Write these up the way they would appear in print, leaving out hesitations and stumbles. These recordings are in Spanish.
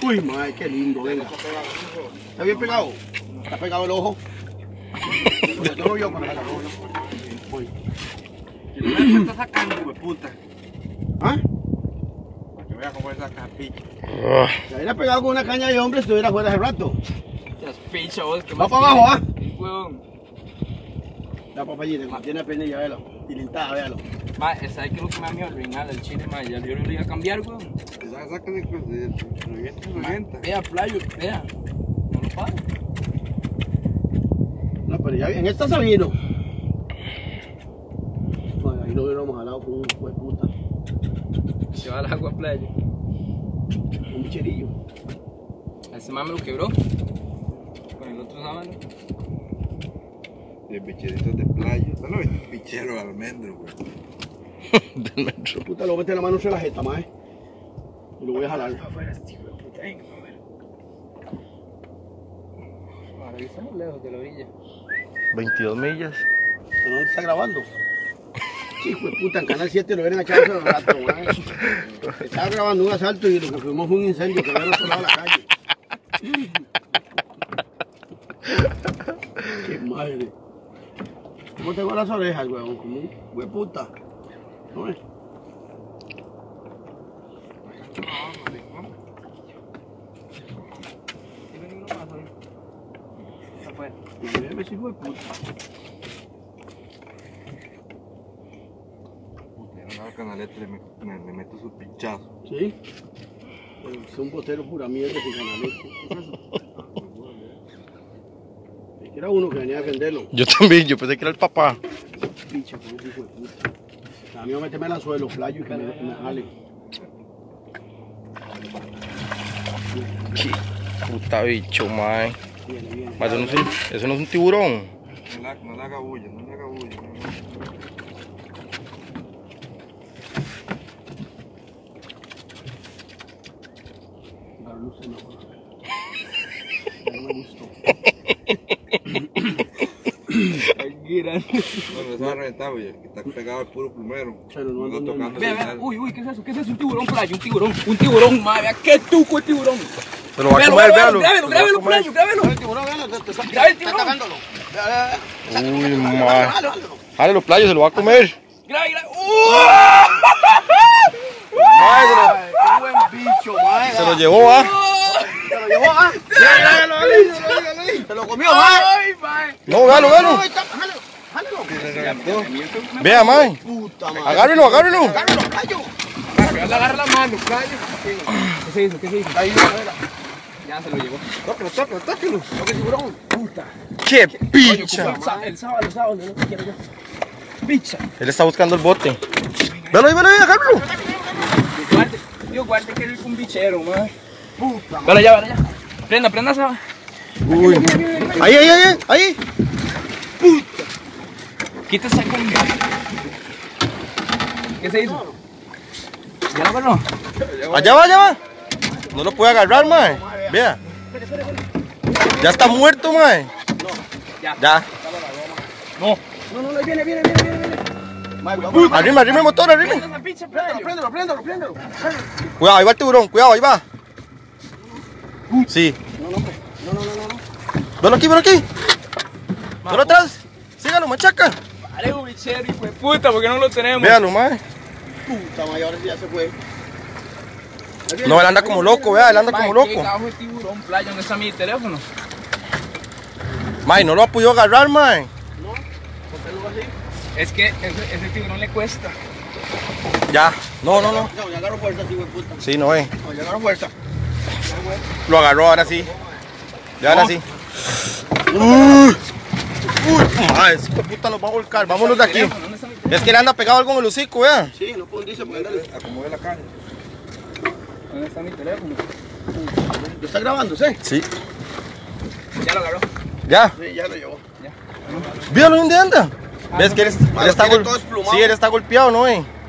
Uy, madre, qué lindo, venga. ¿Está bien pegado? ¿Está pegado el ojo? Lo tengo yo para sacarlo. Voy. ¿Qué está sacando, hijo de puta? ¿Ah? Para que vea cómo es la capicha. Si hubiera pegado con una caña de hombre, estuviera fuera hace rato. Las pichas, vos, que Va para abajo, ¿ah? Huevón. La papayita, tiene penilla, véalo. Tilintada, véalo. Ma, ¿sabes qué es lo que me da miedo? Arruinar el chile, ma. Ya yo lo voy a cambiar, weón. Sácale, pues, revienta. Vea, playo, vea. No lo paro. No, pero ya en esta se vino. Bueno, ahí no hubiéramos jalado con un hijo de puta. Se va al agua, playo. Un bicherillo. Ese ma me lo quebró. Con el otro sábado. Y el bicheritos de playa. No es bichero de almendro, güey. Del metro. Puta, lo mete la mano sobre la jeta, mae. Y lo voy a jalar. Afuera, este hijo de puta, venga, a ver. Ahora ahí estamos lejos de la orilla. 22 millas. ¿Pero dónde está grabando? Hijo de puta, en Canal 7 lo ven a echar hace un rato, mae. Estaba grabando un asalto y lo que fuimos fue un incendio que había al otro lado de la calle. Qué madre. ¿Cómo tengo las orejas, weón? Como un hue puta. ¿No ves? Tiene uno más hoy. Afuera. Mírame ese hijo de puta. Puta, una canaleta le meto su pinchazo. ¿Sí? Es un botero pura mierda sin canalete. ¿Qué es eso? Es que era uno que venía a defenderlo. Yo también, yo pensé que era el papá. Picha, con ese hijo de puta. A mí me meterme en el suelo, playo y que me jale. Puta bicho, mae. Viene. Mae, eso no es un tiburón. No le haga bulla, no le haga bulla. La luz se me fue. Ya no me gustó. Grande. Bueno, se va a reventar, güey. Está pegado al puro plumero. Pero no ando tocando. Vea, vea. Uy, ¿qué es eso? ¿Qué es eso? Un tiburón, playo, un tiburón, ma. Vea, qué tuco el tiburón. Se lo va a comer, véalo. Grábelo, playo, grábelo. El tiburón, véalo, Graba el tiburón. está cagándolo. Uy, mae. Jale los playos, se lo va a comer. Graba. Ay, qué buen bicho, mae. Se lo llevó, ¿ah? Se lo llevó, ¿ah? Se lo comió, mae. Ay, mae. No, véalo. Jálelo. Vea, mae. Puta, mae. Agárrelo. Agárralo, playo. Agarra la mano, playo. ¿Qué se hizo? Ahí, mira. Ya se lo llevó. Tóquelo. Toque tiburón. Puta. ¡Qué picha! El sábado, no quiero yo. Picha. Él está buscando el bote. Véalo ahí, agárralo. Guarde que es un bichero, man. Puta. Vale ya. Prenda, Saba. Uy. Ahí. Puta. Quítese el combi. ¿Qué se hizo? ¿Ya lo agarró? Allá va. No lo puede agarrar, mae. Vea. Ya está muerto, mae. Ya. No, ahí viene. Arrime el motor, arrime. Préndelo. Cuidado, ahí va el tiburón, cuidado, ahí va. Sí. No. Velo aquí. Velo atrás. Sígalo, machaca. Vale, un bichero, hijo de puta, porque no lo tenemos. Véalo, mae. Puta, mae, ahora sí ya se fue. No, él anda como loco, vea, él anda como loco. Abajo el tiburón, playa, ¿dónde está mi teléfono? Mae, no lo ha podido agarrar, mae. Es que ese tiburón le cuesta. Ya. No. No, ya agarro fuerza, sí, güey, puta. Sí, no ve. No, ya agarro fuerza. Lo agarró ahora sí. Ya ahora sí. Uy, mae, ese hijo de puta nos va a volcar. Vámonos de aquí. ¿Dónde está mi teléfono? Es que le anda pegado algo en el hocico, vea. Sí, no puedo decir, pues dale. Acomode la caña. ¿Dónde está mi teléfono? ¿Lo está grabando, sí? Sí. Ya lo agarró. Ya. Sí, ya lo llevó. Míralo dónde anda. ¿Ves que él está tiene todo desplumado. Sí, él está golpeado, ¿no,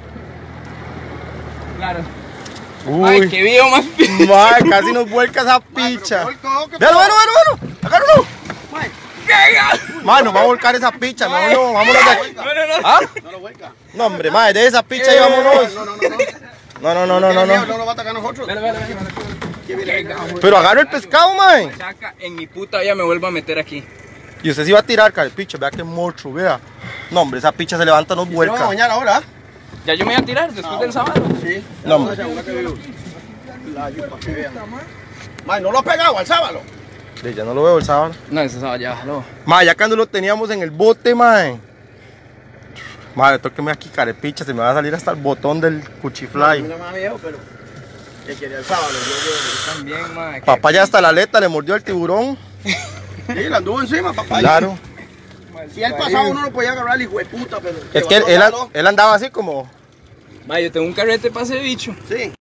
Claro. Uy. Ay, qué video más. Mae, casi nos vuelca esa picha. Véalo. Agárralo. Mae, nos va a volcar esa picha. No, vámonos de aquí. No. ¿Ah? No lo vuelca. No, hombre, mae, de esa picha y vámonos. No. No. No lo va a atacar a nosotros. Vale. ¿Qué viene? Pero agarra el pescado, mae. Machaca, en mi puta vida me vuelvo a meter aquí. Y usted se iba a tirar, carepicha. Vea qué monstruo, vea. No, hombre, esa picha se levanta, no ¿Se van a vuelca. bañar ahora? Ya yo me voy a tirar después del sábado. Sí. No, hombre. La yupa que vean. Mae, no lo ha pegado al sábado. Ya no lo veo el sábado. No, ese sábado ya bajó. Mae, ya cuando lo teníamos en el bote, mae. Mae, tóqueme aquí, carepicha. Se me va a salir hasta el botón del cuchifly. No más viejo, pero que quería el sábado. También, mae. Papá ya hasta la aleta le mordió el tiburón. Sí, le anduvo encima, papá. Claro. Si el pasado uno lo podía agarrar, hijo de puta, pero... Es que él andaba así como... Mae, yo tengo un carrete para ese bicho. Sí.